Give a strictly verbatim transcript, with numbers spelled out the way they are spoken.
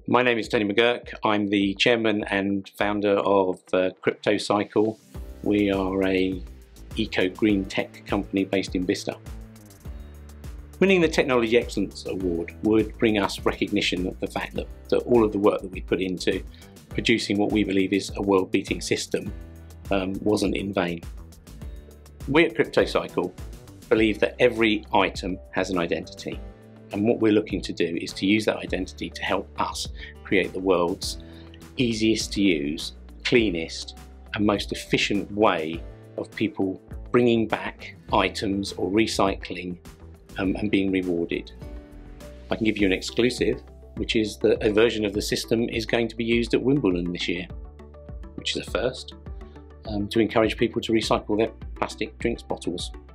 My name is Tony McGurk. I'm the chairman and founder of uh, CryptoCycle. We are a eco-green tech company based in Bicester. Winning the Technology Excellence Award would bring us recognition of the fact that, that all of the work that we put into producing what we believe is a world-beating system um, wasn't in vain. We at CryptoCycle believe that every item has an identity. And what we're looking to do is to use that identity to help us create the world's easiest to use, cleanest and most efficient way of people bringing back items or recycling um, and being rewarded. I can give you an exclusive, which is that a version of the system is going to be used at Wimbledon this year, which is a first, um, to encourage people to recycle their plastic drinks bottles.